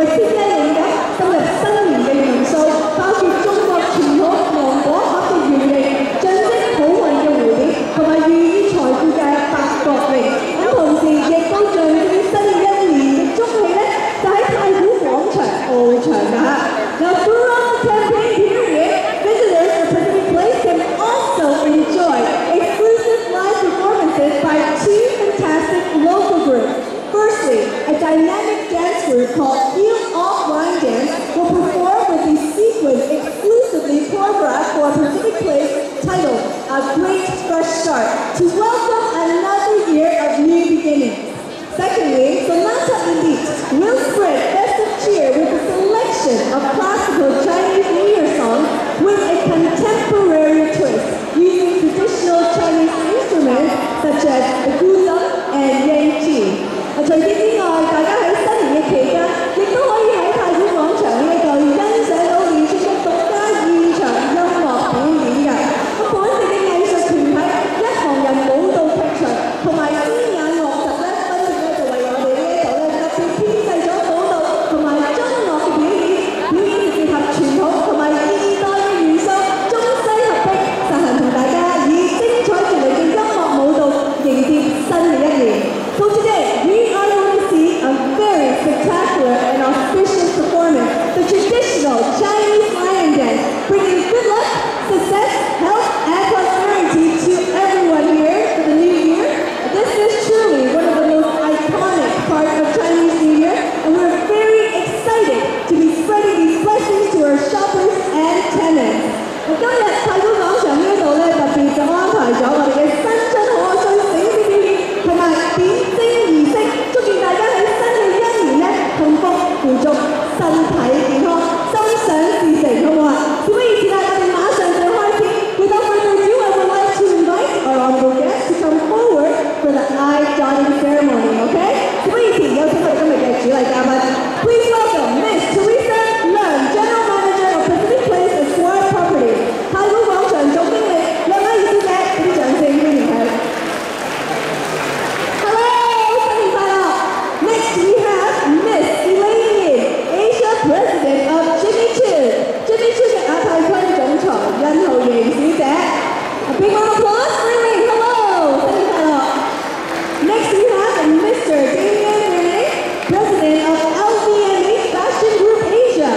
先咧領嘅深入新年嘅元素，包括中國傳統芒果盒嘅圓形，象徵好運嘅蝴蝶，同埋寓意財富嘅八角形。咁同時亦都象徵新嘅一年嘅中氣咧，就喺太古廣場翱翔㗎嚇。Now throughout the campaign period, visitors to Pacific Place can also enjoy exclusive live performances by two fantastic local groups. Firstly, a dynamic dance group called Feel Offline Dance will perform with a sequence exclusively choreographed for Pacific Place titled A Great Fresh Start to welcome another year of new beginnings. Secondly, Sonata Elite will spread festive cheer with a selection of classical Chinese New Year songs with a contemporary twist using traditional Chinese instruments such as the guzheng and yangqi. 除此之外，大家喺新年嘅期間，亦都可以喺太古廣場呢度欣賞到連串嘅獨家現場音樂表演㗎。咁本地嘅藝術團體、一行人舞蹈劇場同埋絲眼樂集咧，分別咧就為我哋呢一度咧特別編製咗舞蹈同埋音樂嘅表演，表演結合傳統同埋現代嘅元素，中西合璧，實行同大家以精彩絕倫嘅音樂舞蹈迎接新嘅一年。So today, we are going to see a very spectacular and auspicious performance, the traditional Chinese lion dance, bringing good luck, success, health, and prosperity to everyone here for the new year. This is truly one of the most iconic parts of Chinese New Year, and we're very excited to be spreading these blessings to our shoppers and tenants. 今日太古廣場呢度咧特別就安排咗我哋嘅新春賀歲醒獅表演同埋點睛儀式，祝願大家喺新嘅一年咧幸福富足、身體健康、心想事成，好唔好啊？事不宜遲啦，我哋馬上就開始。Without further ado, I would like to invite our honorable guests to come forward for the eye dotting ceremony. Okay? 事不宜遲，有請我哋今日嘅主禮嘉賓。Please welcome Miss Teresa Leung, General Manager of Pacific Place Esquire Properties. 太古廣場總經理兩位小姐，俾啲掌聲歡迎佢。Hello， 新年快樂。Next we have Miss Elaine Yin, Asia President of Jimmy Choo. Jimmy Choo 嘅亞太區總裁殷浩瑩小姐。A big round of applause for Elaine. Hello， 新年快樂。Next we have Mr. Damien Renee, President of LVMH Fashion Group Asia.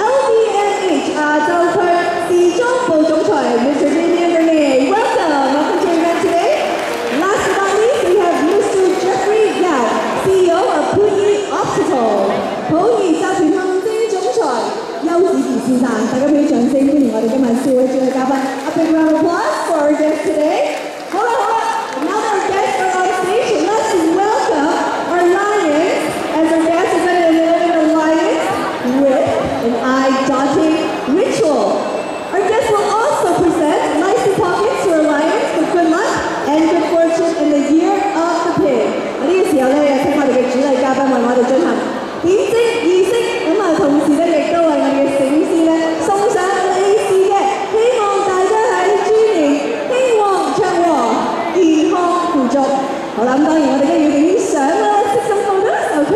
LVMH 亞洲區時裝部總裁 Mr. Damien Renee. Welcome to the event today. Last but not least, we have Mr. Jeffrey Yao, CEO of Puyi Optical. 普怡集團行政總裁邱子賢先生，大家俾啲掌聲歡迎我哋今日四位主禮嘉賓。A big round of applause for our guests today. 好啦，now that our guests are on stage, let's welcome our lions as our guests are going to deliver the lions with an eye-dotting ritual. Our guests will also present nicely pockets to our lions for good luck and good fortune in the year of the pig. 呢個時候咧，有請我哋嘅主禮嘉賓為我哋進行點睛儀式，咁啊同時咧亦都為我哋嘅醒獅咧送上利是嘅，希望大家喺豬年興旺暢和、健康富足。好啦，咁當然我哋都要影啲相啦，識心報啦 ，OK？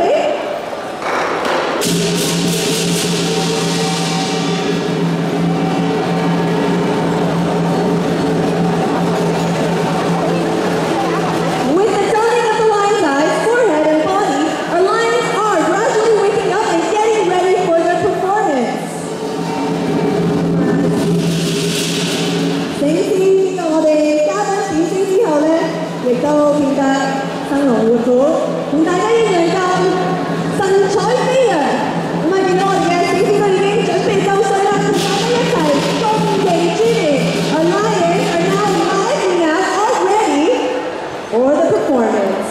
亦都變得生龍活虎，同大家一樣咁神采飛揚。咁啊，見到我哋嘅小師都已經準備就緒啦，同大家一齊恭迎豬年。Our lions are now lining up all ready for the performance.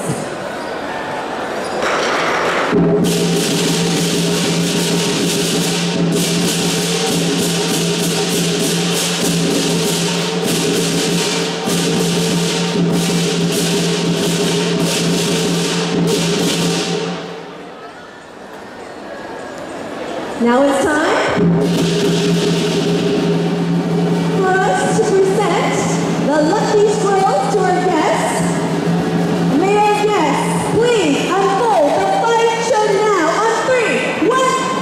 Now it's time for us to present the lucky squirrels to our guests. May our guests please unfold the fight show now on 3, 1,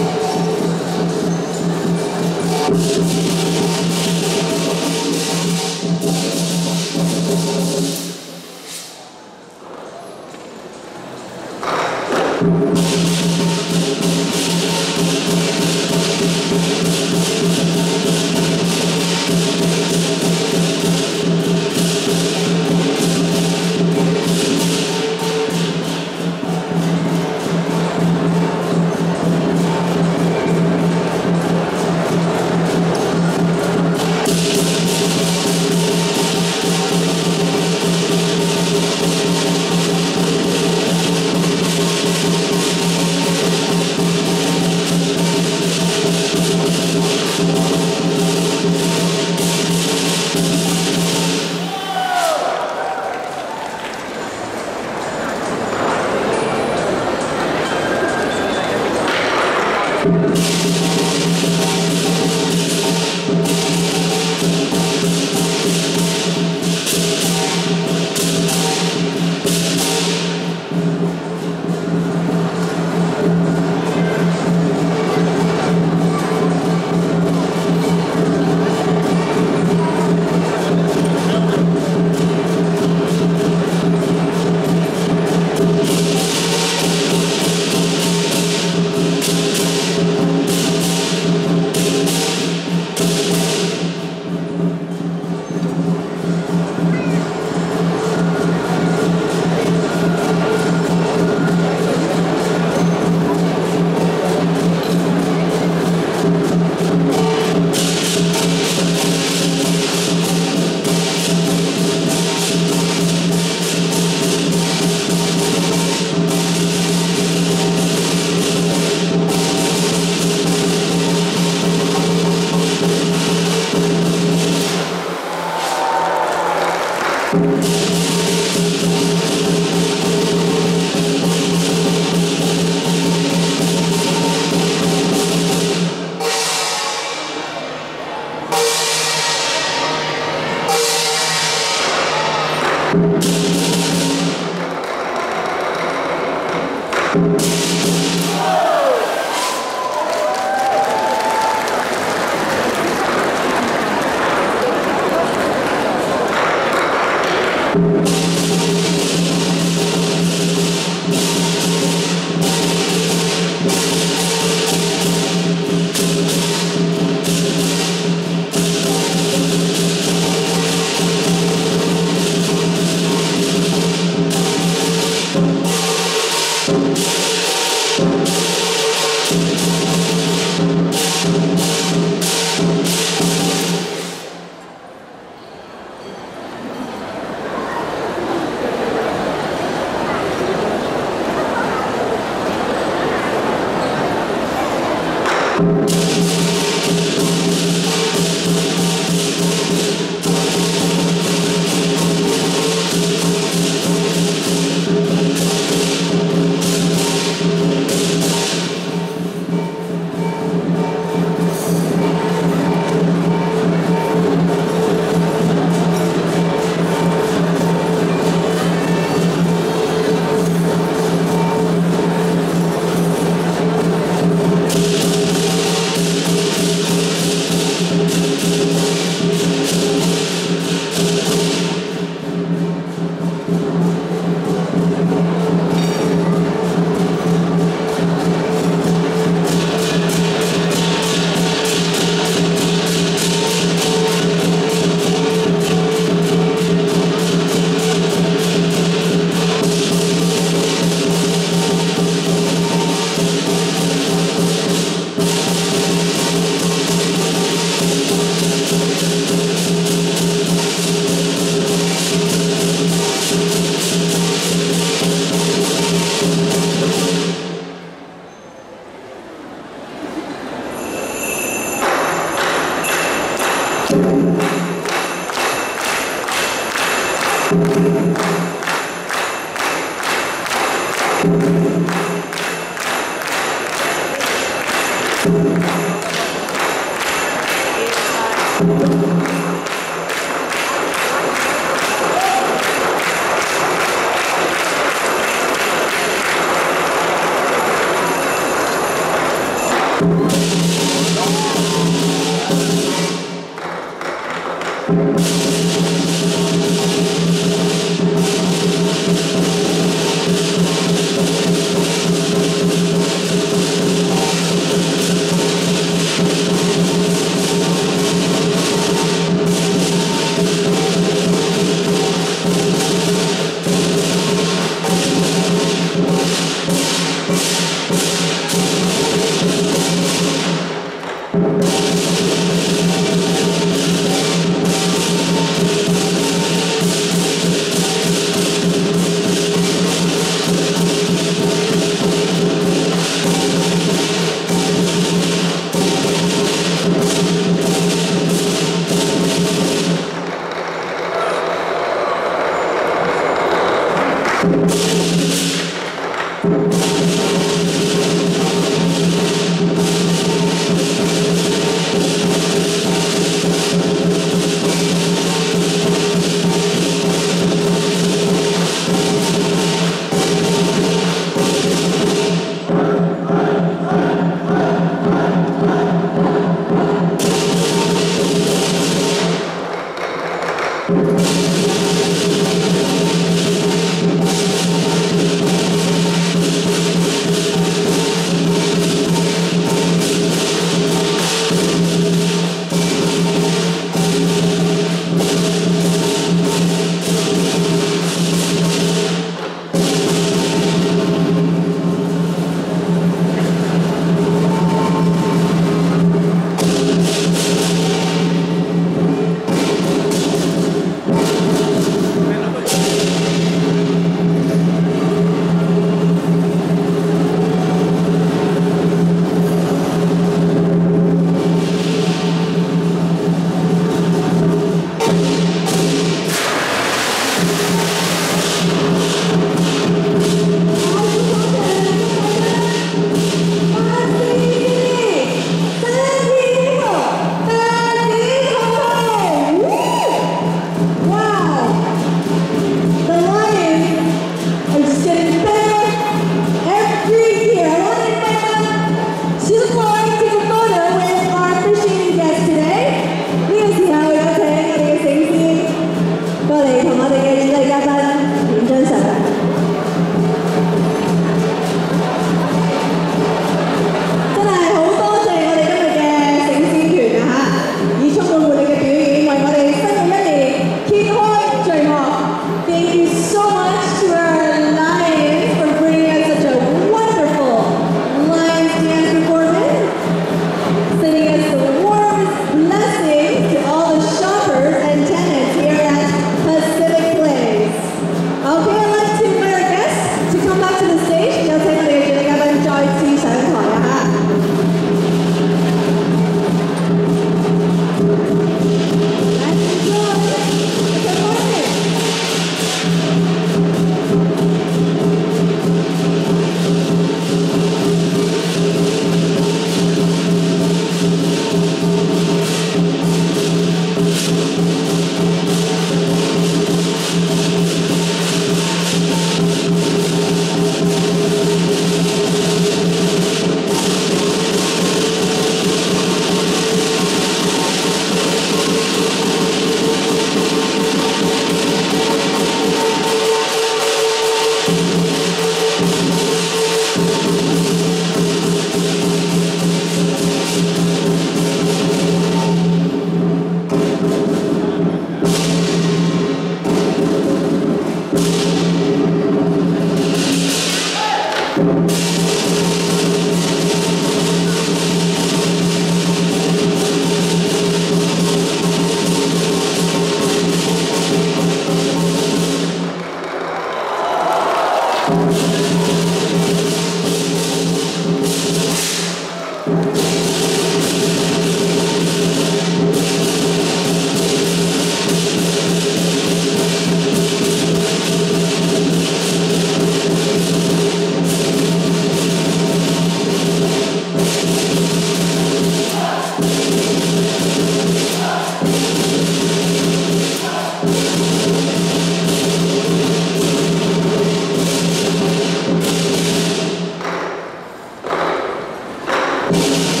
Thank you.